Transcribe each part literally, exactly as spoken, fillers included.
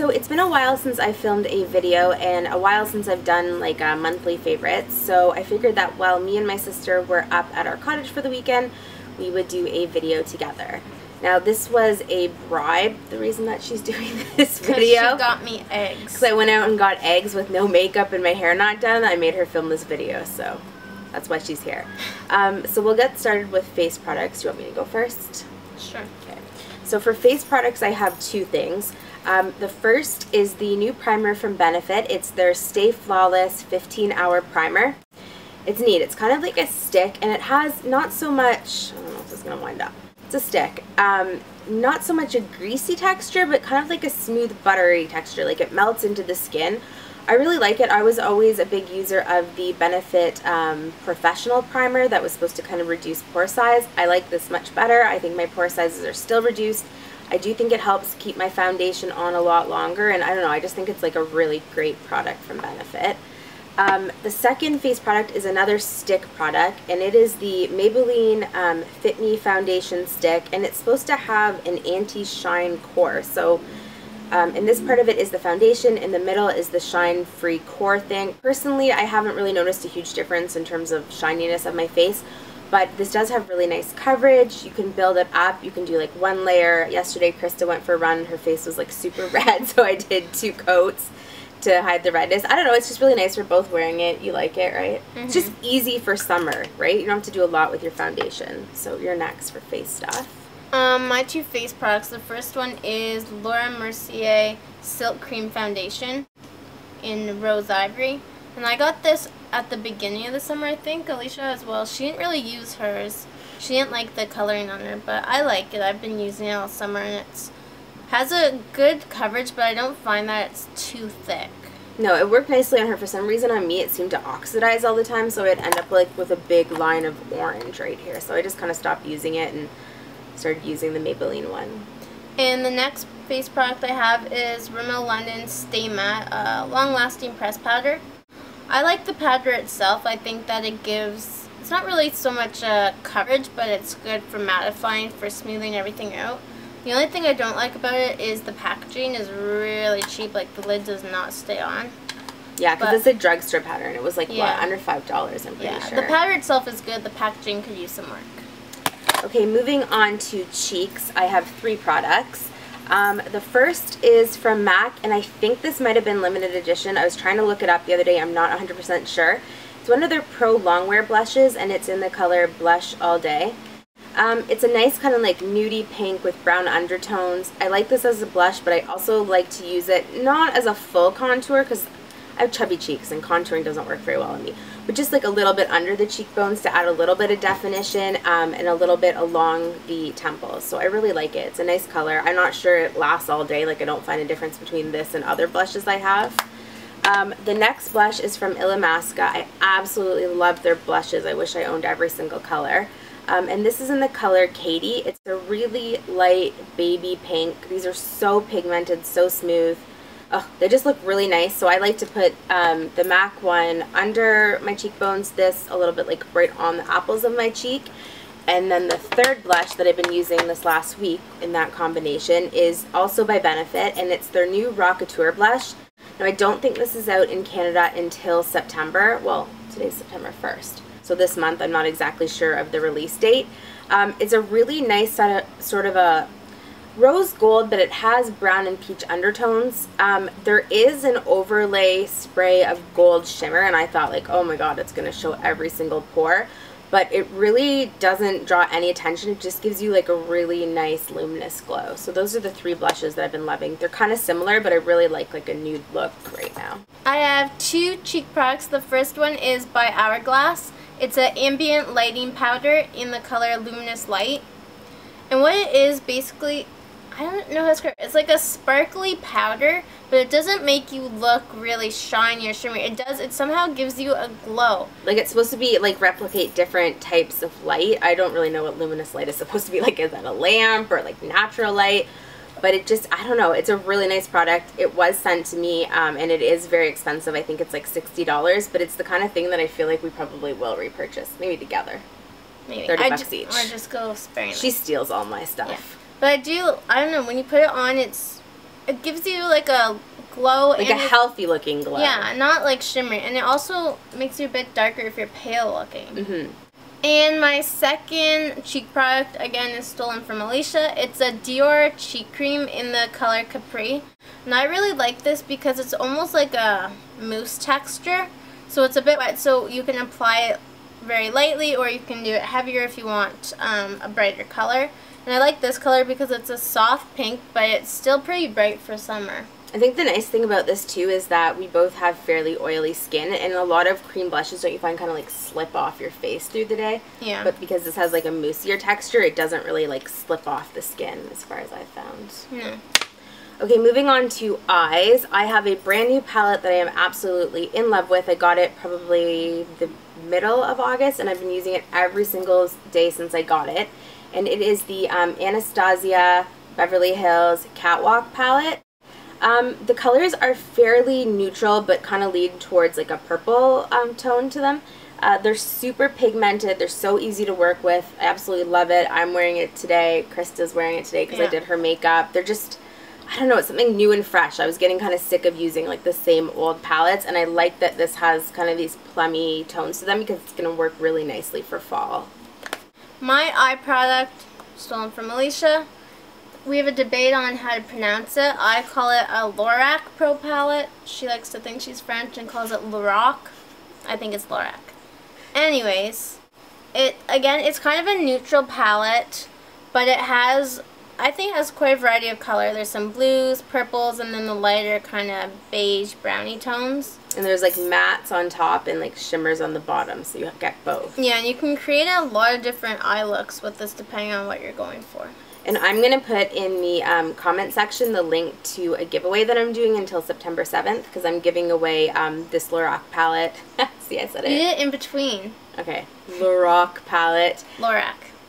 so it's been a while since I filmed a video and a while since I've done like a monthly favorites, so I figured that while me and my sister were up at our cottage for the weekend, we would do a video together. Now this was a bribe, the reason that she's doing this video. She got me eggs. Because I went out and got eggs with no makeup and my hair not done. I made her film this video, so that's why she's here. Um, so we'll get started with face products. Do you want me to go first? Sure. Okay. So for face products I have two things. Um, the first is the new primer from Benefit. It's their Stay Flawless fifteen hour primer. It's neat. It's kind of like a stick and it has not so much, I don't know if this is going to wind up. It's a stick. Um, not so much a greasy texture, but kind of like a smooth buttery texture. Like it melts into the skin. I really like it. I was always a big user of the Benefit um, Professional Primer that was supposed to kind of reduce pore size. I like this much better. I think my pore sizes are still reduced. I do think it helps keep my foundation on a lot longer, and I don't know, I just think it's like a really great product from Benefit. Um, the second face product is another stick product, and it is the Maybelline um, Fit Me Foundation Stick, and it's supposed to have an anti-shine core. So um, in this part of it is the foundation, in the middle is the shine-free core thing. Personally, I haven't really noticed a huge difference in terms of shininess of my face, but this does have really nice coverage. You can build it up. You can do like one layer. Yesterday, Krista went for a run. Her face was like super red, so I did two coats to hide the redness. I don't know. It's just really nice. We're both wearing it. You like it, right? Mm-hmm. It's just easy for summer, right? You don't have to do a lot with your foundation. So you're next for face stuff. Um, my two face products. The first one is Laura Mercier Silk Cream Foundation in Rose Ivory. And I got this at the beginning of the summer, I think. Alicia as well. She didn't really use hers. She didn't like the coloring on her, but I like it. I've been using it all summer, and it's has a good coverage, but I don't find that it's too thick. No, it worked nicely on her. For some reason on me it seemed to oxidize all the time, so I'd end up like with a big line of orange right here. So I just kind of stopped using it and started using the Maybelline one. And the next face product I have is Rimmel London Stay Matte uh, Long Lasting Press Powder. I like the powder itself. I think that it gives, it's not really so much uh, coverage, but it's good for mattifying, for smoothing everything out. The only thing I don't like about it is the packaging is really cheap. Like the lid does not stay on. Yeah, because it's a drugstore powder and it was like, yeah. what, under five dollars, I'm pretty yeah, sure. The powder itself is good. The packaging could use some work. Okay, moving on to cheeks, I have three products. Um, the first is from MAC, and I think this might have been limited edition. I was trying to look it up the other day. I'm not one hundred percent sure. It's one of their Pro Longwear blushes, and it's in the color Blush All Day. Um, it's a nice kind of like nudie pink with brown undertones. I like this as a blush, but I also like to use it not as a full contour because I have chubby cheeks and contouring doesn't work very well on me, but just like a little bit under the cheekbones to add a little bit of definition um, and a little bit along the temples. So I really like it. It's a nice color. I'm not sure it lasts all day. Like I don't find a difference between this and other blushes I have. Um, the next blush is from Illamasqua. I absolutely love their blushes. I wish I owned every single color. Um, and this is in the color Katie. It's a really light baby pink. These are so pigmented, so smooth. Oh, they just look really nice. So I like to put um, the MAC one under my cheekbones, this a little bit like right on the apples of my cheek. And then the third blush that I've been using this last week in that combination is also by Benefit, and it's their new Rockateur blush. Now I don't think this is out in Canada until September. Well, today's September first. So this month, I'm not exactly sure of the release date. Um, it's a really nice set of, sort of a rose gold, but it has brown and peach undertones. Um, there is an overlay spray of gold shimmer, and I thought like, oh my god, it's going to show every single pore. But it really doesn't draw any attention. It just gives you like a really nice luminous glow. So those are the three blushes that I've been loving. They're kind of similar, but I really like like a nude look right now. I have two cheek products. The first one is by Hourglass. It's an ambient lighting powder in the color Luminous Light. And what it is basically, I don't know how to describe it. It's like a sparkly powder, but it doesn't make you look really shiny or shimmery. It does, it somehow gives you a glow. Like it's supposed to be like replicate different types of light. I don't really know what luminous light is supposed to be like. Is that a lamp or like natural light? But it just, I don't know, it's a really nice product. It was sent to me um, and it is very expensive. I think it's like sixty dollars, but it's the kind of thing that I feel like we probably will repurchase, maybe together. Maybe. thirty I bucks ju each. Or just go sparingly. She steals all my stuff. Yeah. But I do, I don't know, when you put it on, it's it gives you like a glow. Like and a healthy looking glow. Yeah, not like shimmery. And it also makes you a bit darker if you're pale looking. Mm-hmm. And my second cheek product, again, is stolen from Alicia. It's a Dior cheek cream in the color Capri. And I really like this because it's almost like a mousse texture. So it's a bit wet, so you can apply it very lightly, or you can do it heavier if you want um, a brighter color. And I like this color because it's a soft pink, but it's still pretty bright for summer. I think the nice thing about this too is that we both have fairly oily skin, and a lot of cream blushes, don't you find, kind of like slip off your face through the day? Yeah. But because this has like a moussier texture, it doesn't really like slip off the skin as far as I've found. No. Okay, moving on to eyes. I have a brand new palette that I am absolutely in love with. I got it probably the middle of August, and I've been using it every single day since I got it. And it is the um, Anastasia Beverly Hills Catwalk palette. Um, the colors are fairly neutral, but kind of lead towards like a purple um, tone to them. Uh, they're super pigmented. They're so easy to work with. I absolutely love it. I'm wearing it today. Krista's wearing it today because yeah. I did her makeup. They're just, I don't know, it's something new and fresh. I was getting kind of sick of using like the same old palettes, and I like that this has kind of these plummy tones to them because it's going to work really nicely for fall. My eye product, stolen from Alicia. We have a debate on how to pronounce it. I call it a Lorac Pro Palette. She likes to think she's French and calls it Lorac. I think it's Lorac. Anyways, it again, it's kind of a neutral palette, but it has, I think it has quite a variety of color. There's some blues, purples, and then the lighter kind of beige brownie tones. And there's like mattes on top and like shimmers on the bottom, so you get both. Yeah, and you can create a lot of different eye looks with this depending on what you're going for. And I'm going to put in the um, comment section the link to a giveaway that I'm doing until September seventh, because I'm giving away um, this Lorac palette. See, I said it. You did it in between. Okay. Lorac palette. Lorac.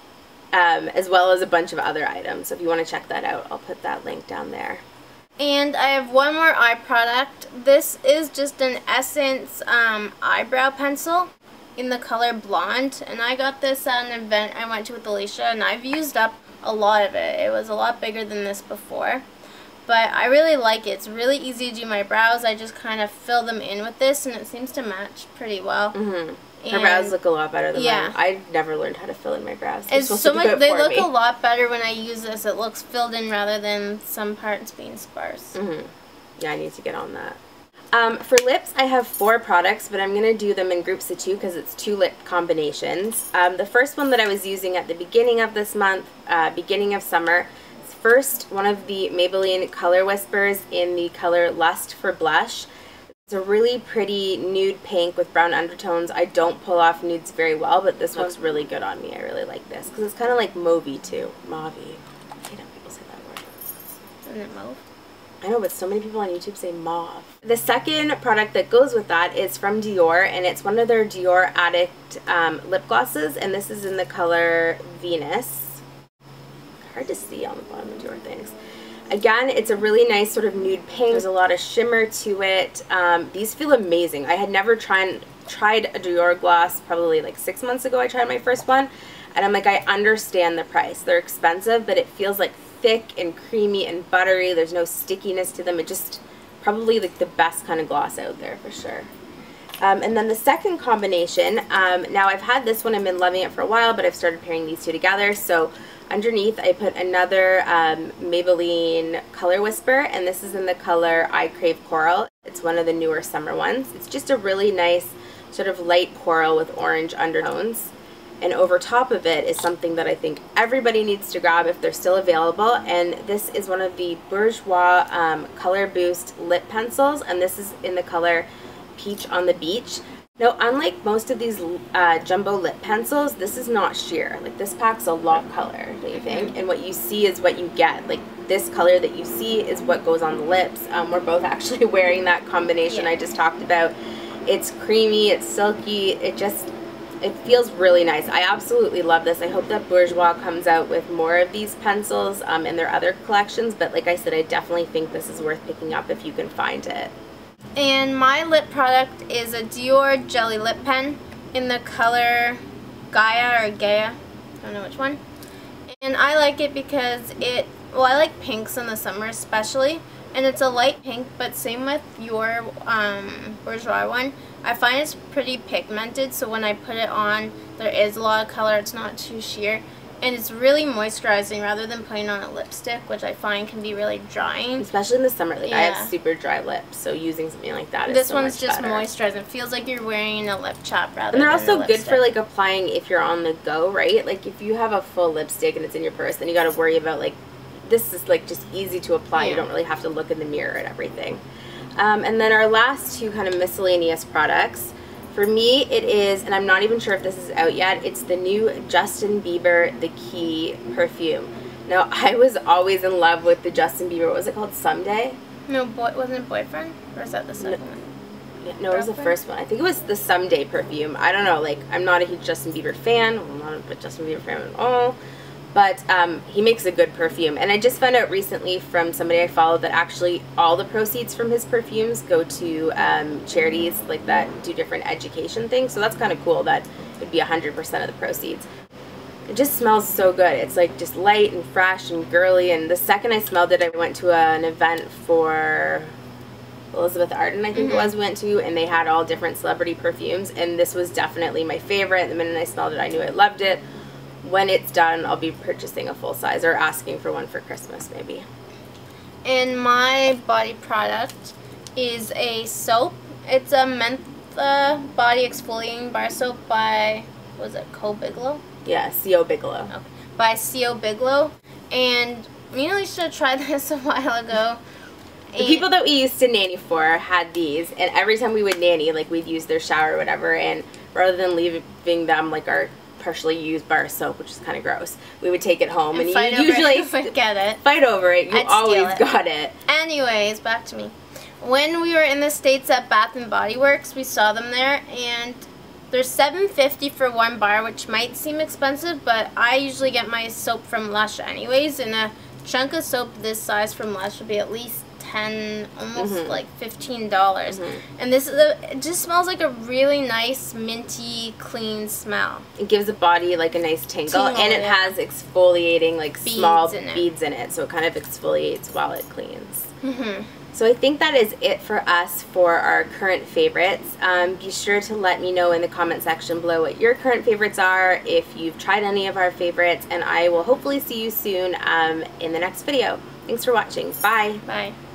Um, as well as a bunch of other items. So if you want to check that out, I'll put that link down there. And I have one more eye product. This is just an Essence um, eyebrow pencil in the color Blonde. And I got this at an event I went to with Alicia, and I've used up a lot of it. It was a lot bigger than this before. But I really like it. It's really easy to do my brows. I just kind of fill them in with this, and it seems to match pretty well. Mm-hmm. Her brows look a lot better than yeah. mine. I've never learned how to fill in my brows. It's so much. It they look me. a lot better when I use this. It looks filled in rather than some parts being sparse. Mm-hmm. Yeah, I need to get on that. Um, for lips, I have four products, but I'm going to do them in groups of two because it's two lip combinations. Um, the first one that I was using at the beginning of this month, uh, beginning of summer, is first one of the Maybelline Color Whispers in the color Lust for Blush. It's a really pretty nude pink with brown undertones. I don't pull off nudes very well, but this looks really good on me. I really like this because it's kind of like mauvey too. Mauvey. I hate how people say that word. Isn't it mauve? I know, but so many people on YouTube say mauve. The second product that goes with that is from Dior, and it's one of their Dior Addict um, lip glosses, and this is in the color Venus. Hard to see on the bottom of Dior things. Again, it's a really nice sort of nude pink. There's a lot of shimmer to it. Um, these feel amazing. I had never tried tried a Dior gloss probably like six months ago. I tried my first one, and I'm like, I understand the price. They're expensive, but it feels like thick and creamy and buttery. There's no stickiness to them. It just probably like the best kind of gloss out there for sure. Um, and then the second combination, um, now I've had this one, I've been loving it for a while, but I've started pairing these two together. So underneath I put another um, Maybelline Color Whisper, and this is in the color I Crave Coral. It's one of the newer summer ones. It's just a really nice sort of light coral with orange undertones. And over top of it is something that I think everybody needs to grab if they're still available, and this is one of the Bourjois um, Color Boost lip pencils, and this is in the color Peach on the Beach. Now, unlike most of these uh, jumbo lip pencils, this is not sheer. Like, this packs a lot of color, don't you think? And what you see is what you get. Like, this color that you see is what goes on the lips. Um, we're both actually wearing that combination yeah. I just talked about. It's creamy, it's silky, it just... it feels really nice. I absolutely love this. I hope that Bourjois comes out with more of these pencils um, in their other collections, but like I said, I definitely think this is worth picking up if you can find it. And my lip product is a Dior Jelly Lip Pen in the color Gaia or Gaia, I don't know which one. And I like it because it, well, I like pinks in the summer especially, and it's a light pink, but same with your um, Bourjois one. I find it's pretty pigmented, so when I put it on, there is a lot of color. It's not too sheer. And it's really moisturizing rather than putting on a lipstick, which I find can be really drying. Especially in the summer. Like, yeah. I have super dry lips, so using something like that this is so one's much just better. moisturizing. It feels like you're wearing a lip chap rather And they're than also a good for, lipstick. like, applying if you're on the go, right? Like, if you have a full lipstick and it's in your purse, then you got to worry about, like, this is, like, just easy to apply. Yeah. You don't really have to look in the mirror and everything. Um, and then our last two kind of miscellaneous products. For me, it is, and I'm not even sure if this is out yet, it's the new Justin Bieber The Key perfume. Now, I was always in love with the Justin Bieber, what was it called, Someday? No, boy, wasn't it Boyfriend? Or is that the second No. one? Yeah, no, it was the first one. I think it was the Someday perfume. I don't know, like, I'm not a huge Justin Bieber fan. I'm not a Justin Bieber fan at all. But um, he makes a good perfume. And I just found out recently from somebody I follow that actually all the proceeds from his perfumes go to um, charities like that do different education things. So that's kind of cool that it would be one hundred percent of the proceeds. It just smells so good. It's like just light and fresh and girly. And the second I smelled it, I went to a, an event for Elizabeth Arden, I think mm-hmm. it was, we went to, and they had all different celebrity perfumes. And this was definitely my favorite. The minute I smelled it, I knew I loved it. When it's done, I'll be purchasing a full size or asking for one for Christmas maybe. And my body product is a soap. It's a Mentha body exfoliating bar soap by, what was it, Co Biglow? Yeah, C O Bigelow. Okay. By C O Biglow. And me and Alicia have tried this a while ago. The people that we used to nanny for had these, and every time we would nanny, like, we'd use their shower or whatever, and rather than leaving them like our partially used bar soap, which is kind of gross, we would take it home and, and you usually would get it. Fight over it. You I'd always steal it. got it. Anyways, back to me. When we were in the States at Bath and Body Works, we saw them there, and they're seven fifty for one bar, which might seem expensive, but I usually get my soap from Lush anyways, and a chunk of soap this size from Lush would be at least ten, almost mm-hmm. like fifteen dollars. Mm-hmm. And this is a, it just smells like a really nice, minty, clean smell. It gives the body like a nice tingle, Tingle, and it yeah. has exfoliating like Beads small in it. beads in it, so it kind of exfoliates while it cleans. Mm-hmm. So I think that is it for us for our current favorites. Um, be sure to let me know in the comment section below what your current favorites are, if you've tried any of our favorites, and I will hopefully see you soon um, in the next video. Thanks for watching. Bye. Bye.